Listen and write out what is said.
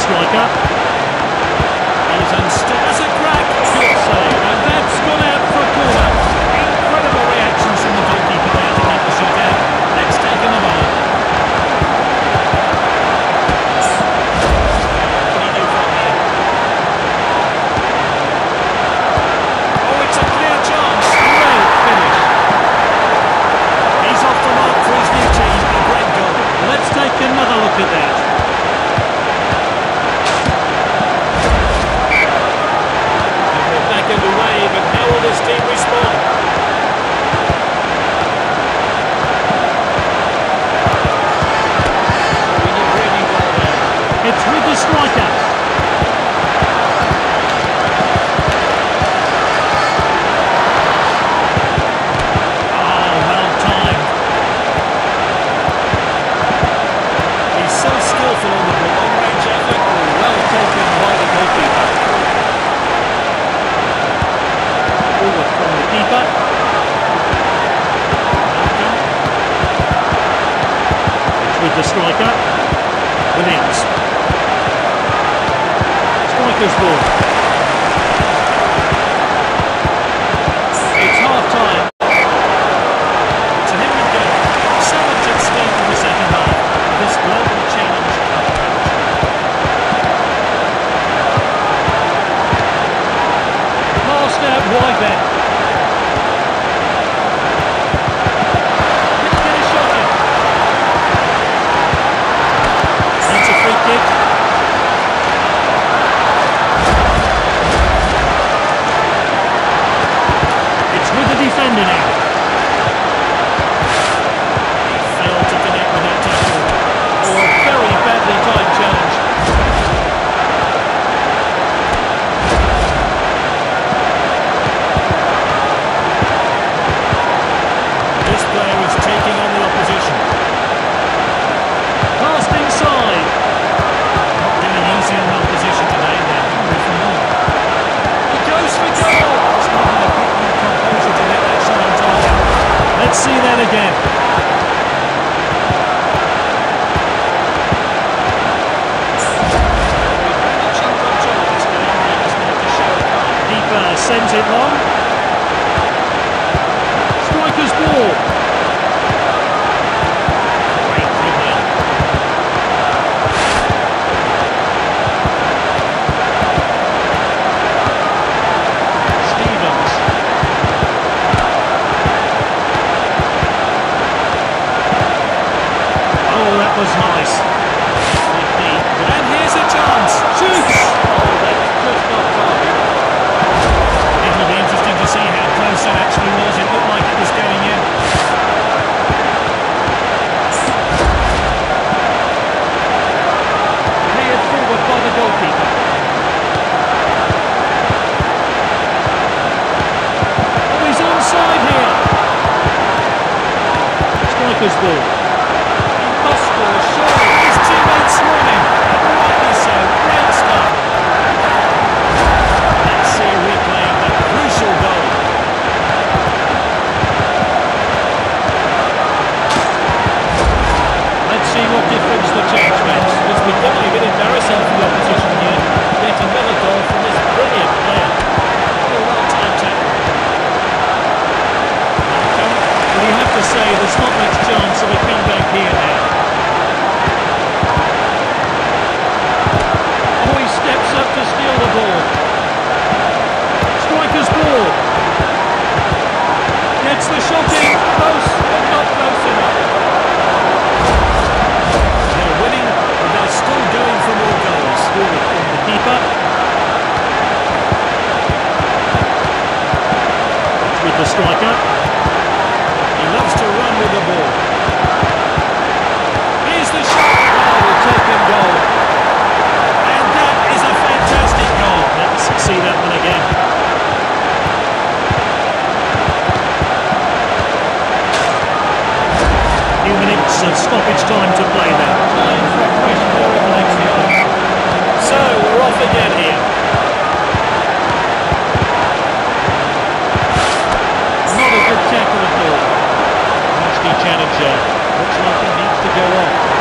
striker. He's unstuck. That's a crack. Good save. And that's gone out for a corner. Incredible reactions from the goalkeeper there to keep the shot out. Let's take another look. What can he do from here? Oh, it's a clear chance. Great finish. He's off the mark for his new team. A great goal. Let's take another look at that. Underway, but how will this team respond? Really well there. It's with the striker. Oh, well timed. He's so skillful on the ball, long-range effort, well taken by the goalkeeper. Forward from the keeper. It's with the striker. Williams. Striker's ball. It's half time. To him we go. So much at stake in the second half. This global challenge approach. Passed out wide there. Let's get a shot in. That's a free kick. It's with the defender now. He failed to connect with that tackle. Oh, a very badly timed challenge. This player is taking on the opposition. Passed inside. Not doing easy on the opposition today. They're hungry for more. He goes for goal. It's not a bit more composure to get that shot on target. Let's see that again. Keeper sends it long. Striker's ball. Great dribbling. Stevens. Oh, that was nice. And here's a chance. Shoots. Oh, that's just not target. It'll be interesting to see how close that actually was. It looked like it was going in. Cleared forward by the goalkeeper. Oh, he's onside here. Striker's ball. He must score, surely. His teammates swarm him. Rightly so. Great stuff. Let's see a replay of that crucial goal. Let's see what difference the change makes. It's becoming a bit embarrassing for the opposition here. Yet another goal from this brilliant player. What a well-timed tackle. Well, you have to say there's not much chance of a comeback here now. Oh, he steps up to steal the ball. Striker's ball. Gets the shot in. Close, but not close enough. They're winning, but they're still going for more goals. Forward from the keeper. It's with the striker. He loves to run with the ball. Here's the shot. Oh, the taken goal. And that is a fantastic goal. Let's see that one again. Few minutes of stoppage time to play there. Time for a fresh pair of legs here. So, we're off again here. Not a good tackle at all. Nasty challenger. Looks like he needs to go on.